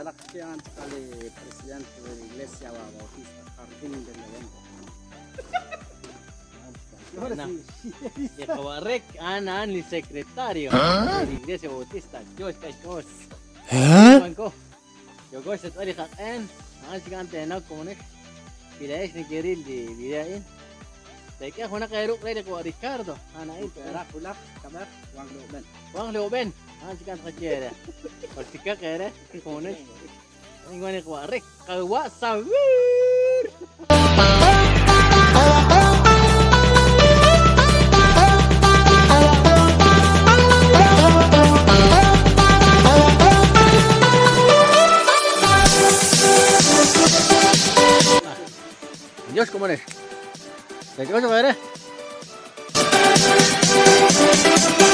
Talakian al presidente de la iglesia bautista Jardín del Levante. Ya kabarek anan li secretario de la iglesia bautista. Yo yo goy se tari khaen an sigante na konek bilash ni geril di bilain. Teka hona kayro kay ko Ricardo. Ana ito Era kulak kabar wang lo ben. An sigante khajere. Partika kere konek. Ingwan ko arek kawa sawir. Dios, ¿cómo eres? ¿De qué vas a ver?